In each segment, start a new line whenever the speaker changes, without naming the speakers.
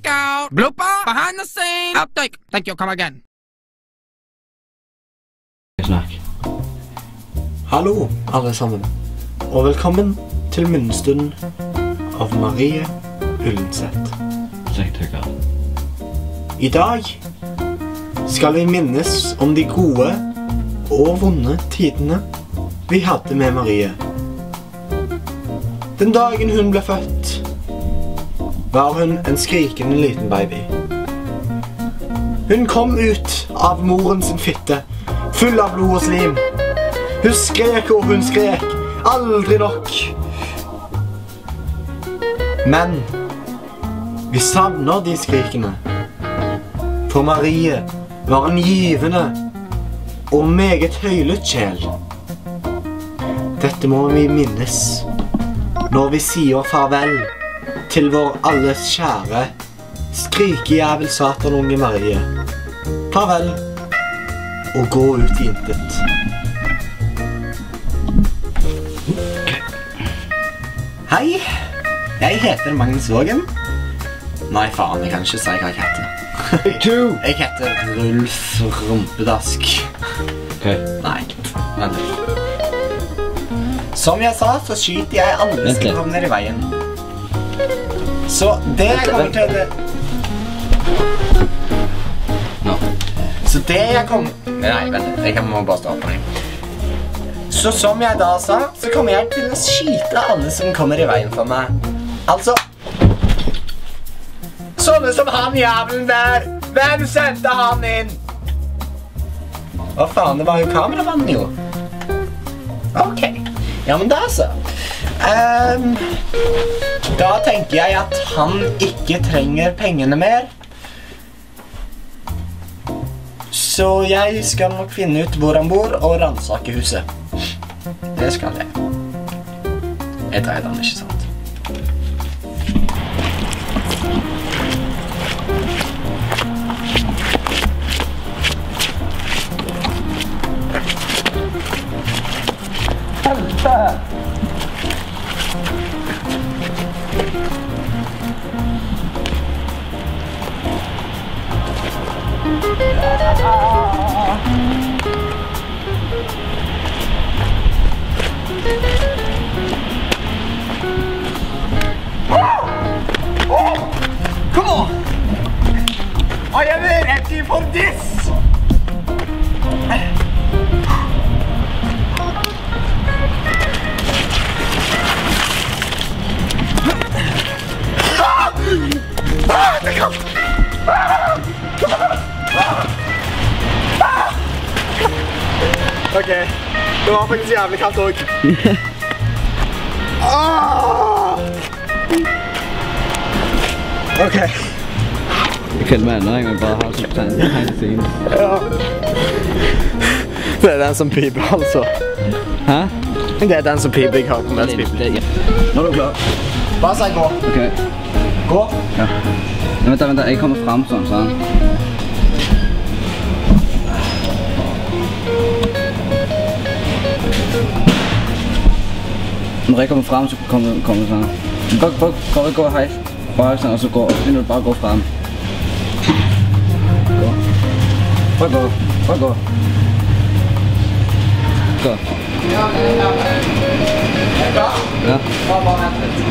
Take out. Blooper. Behind the scene. Outtake. Thank you. Come again.
Snakk.
Hallo, alle sammen, og velkommen til minnestunden av Marie Ullenseth. I dag skal vi minnes om de gode og vonde tidene vi hadde med Marie. Den dagen hun ble født, var hun en skrikende liten baby. Hun kom ut av moren sin fitte, full av blod og slim. Hun skrek og hun skrek, aldri nok. Men vi savner de skrikene. For Marie var en givende og meget høylytt sjel. Dette må vi minnes når vi sier farvel til vår alles kjære, skrikejævel satanunge Marie. Farvel og gå ut i intet. Hei, jeg heter Magnus Vågen. Nei, faen, jeg kan ikke si hva jeg heter. Jeg heter Rulf Rumpedask.
Ok.
Nei, vent litt. Som jeg sa, så skyter jeg alle som kommer i veien. Så det jeg kommer til det...
Nå.
Så det jeg kommer... Nei, vent litt, jeg må bare stå opp på meg. Så som jeg da sa, så kommer jeg til å skyte alle som kommer i veien for meg. Altså... Sånne som han jævlen der! Hvem sendte han inn? Hva faen, det var jo kameramannen jo. Ok, ja, men da så. Da tenker jeg at han ikke trenger pengene mer. Så jeg skal nok finne ut hvor han bor og ransake huset. Det skal jeg. Jeg dreier den, ikke sant? Helvete! Come on! I am ready for this! Det er kaldt! Ok, det var faktisk jævlig kaldt også. Ok.
Jeg kødder med enda en gang, bare ha som behind the scenes.
Ja. Det er den som piper, altså.
Hæ?
Det er den som piper, jeg har på mens piper.
Nå er du klar.
Bare si gå.
Ok.
Gå.
Ja. Vent da, jeg kommer frem sånn. Når jeg kommer frem, så kommer du sånn. Bare gå helt bak sånn, og så begynner du bare å gå frem. Gå. Bare gå. Gå.
Ja, det er klar. Er du klar?
Ja.
Bare vent litt.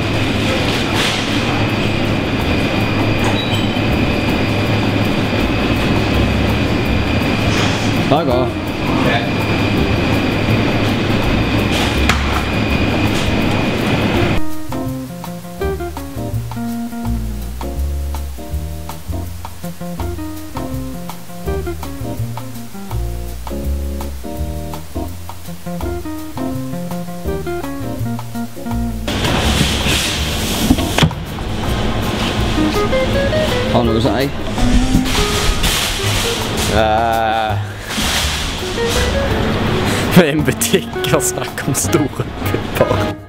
Bare gå. Har du noe å si?
Det er en butikk og snakker om store pupper.